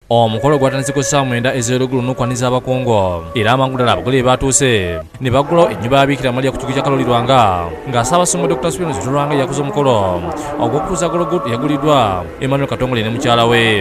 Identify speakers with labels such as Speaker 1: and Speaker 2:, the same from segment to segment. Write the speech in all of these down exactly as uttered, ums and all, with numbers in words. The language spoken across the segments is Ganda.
Speaker 1: Omukolo gwatandise ku ssaawa mwenda ez'olugulu n'okwaniza abakungu era amangu ddala abagole batuuse ne baggulawo ennyumba ya Bikira Maria ku kigo kya Kaloli Lwanga nga Ssaabasumba Doctor Spinos Lwanga yakoze omukolo ogw'okutuuza Gologota eyaguliddwa Emmanuel Katongole ne mukyala we.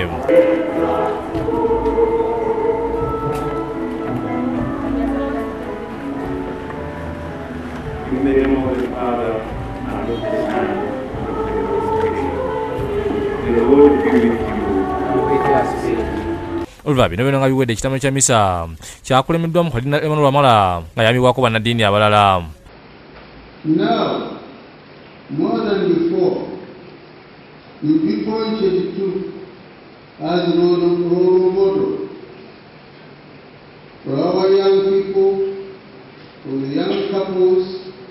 Speaker 1: Olva bino bino nga biwedde ekitamo kya misa kyakulemeddwamu Kardinali Emmanuel Wamala nga yamibwako bannaddiini abalala.
Speaker 2: Now, more than before, you be pointed to as role model for our young people, for the young couples,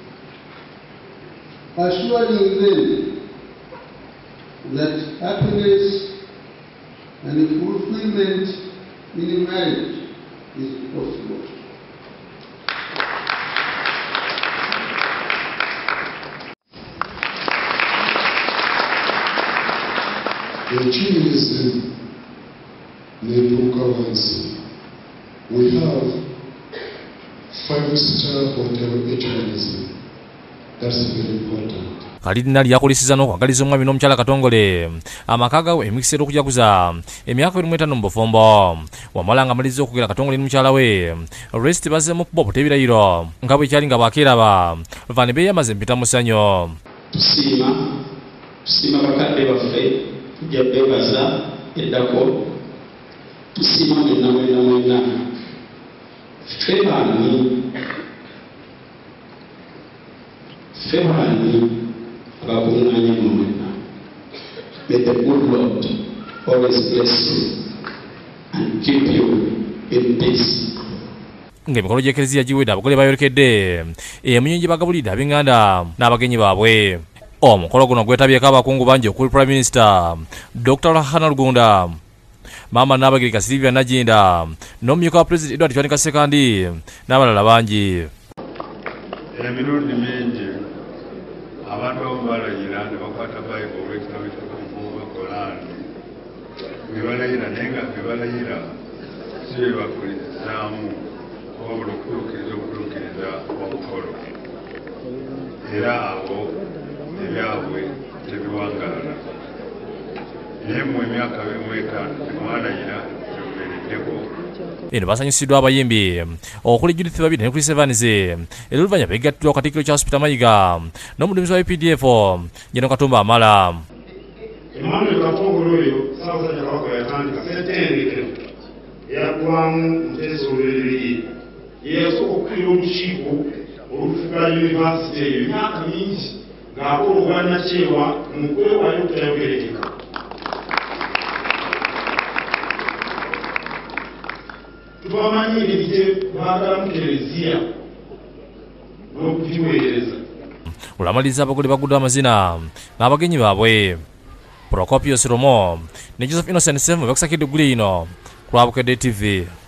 Speaker 2: assuring them that happiness and fulfillment in marriage is possible.
Speaker 3: Ekinyumiza n'etuuka wansi. We have five-star hotel ekinyumiza. That's very important.
Speaker 1: Kardinali yakulisiza n'okwagaliza omwami n'omukyala Katongole amaka gaabwe emikisa okujaguza emyaka ebiri mu etaano mu bufumbo. Wamala nga amaliza okugera Katongole n'omukyala we Rest bazzeemu kuba obutebirayiro nga bwe kyali nga bwakeeraba luva ne beeyamaza empita mu ssanyu.
Speaker 4: Tusiima tusiima bakadde baffe tujja beebaza eddako tusiima mwenna mwenna mwenna ffe baani ffe baani abakuŋŋaanye mu mwenna. May the good Lord always bless you and keep you in peace.
Speaker 1: Ng'emikolo gy'Eklezia giwedde abagole bayolekedde eminyonyi gye bagabulidde ab'enganda n'abagenyi baabwe. Omukolo guno gwetabyeko abakungu bangi okuli Prime Minister Doctor Hannah Rugunda, Maama Nnaabagereka Sylvia Nagginda n'omumyuka wa President Edward Chwanika Ssekandi n'abalala bangi.
Speaker 5: Emirundi mingi abantu abamu balayira ne bakwata Bayibuli olw'ekitabo ky'okufuuka Kolani ne balayira naye nga be balayira si bye bakulirizaamu wabula okutuukiriza okutuukiriza omukolo era abo ebyabwe tebiwangaala. Naye mu emyaka abiri mu etaano temwalayira temubeereddeko.
Speaker 1: Eno basanyusiddwa abayimbi okuli Judith Babirye ne Chris Evans era oluvannyuma beegattira ku Katikkiro Charles Peter Mayiga n'omuduumizi wa U P D F Jeno Katumba Amala.
Speaker 6: Emmanuel Katongole oyo Ssaabasajja Kabaka yatandika ssettendekero eyaggwamu Mutesa Olubereberye ye yasooka okukulira olukiiko olufuga yunivasite eyo emyaka mingi ng'akola obwannakyewa mu kwewaayo okutayogerekeka. Twamanyi engeri gye baagalamu Eklezia n'okugiweereza.
Speaker 1: Olwamaliza abagole baguddwa amazina n'abagenyi baabwe. Procopius Romo ne Joseph Innocent Semu bakusakidde eggulu lino ku Lwabukedde T V.